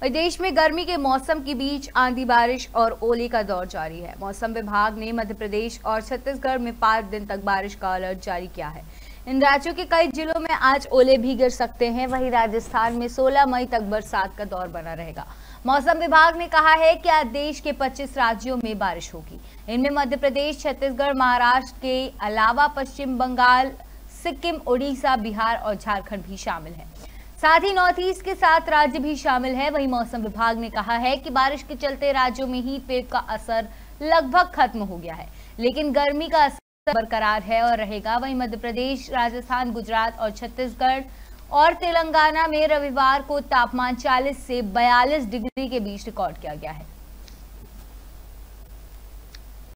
और देश में गर्मी के मौसम के बीच आंधी बारिश और ओले का दौर जारी है। मौसम विभाग ने मध्य प्रदेश और छत्तीसगढ़ में 5 दिन तक बारिश का अलर्ट जारी किया है। इन राज्यों के कई जिलों में आज ओले भी गिर सकते हैं। वहीं राजस्थान में 16 मई तक बरसात का दौर बना रहेगा। मौसम विभाग ने कहा है कि आज देश के 25 राज्यों में बारिश होगी। इनमें मध्य प्रदेश, छत्तीसगढ़, महाराष्ट्र के अलावा पश्चिम बंगाल, सिक्किम, उड़ीसा, बिहार और झारखंड भी शामिल है। साथ ही नॉर्थ ईस्ट के 7 राज्य भी शामिल है। वहीं मौसम विभाग ने कहा है कि बारिश के चलते राज्यों में हीट वेव का असर लगभग खत्म हो गया है, लेकिन गर्मी का असर बरकरार है और रहेगा। वहीं मध्य प्रदेश, राजस्थान, गुजरात और छत्तीसगढ़ और तेलंगाना में रविवार को तापमान 40 से 42 डिग्री के बीच रिकॉर्ड किया गया है।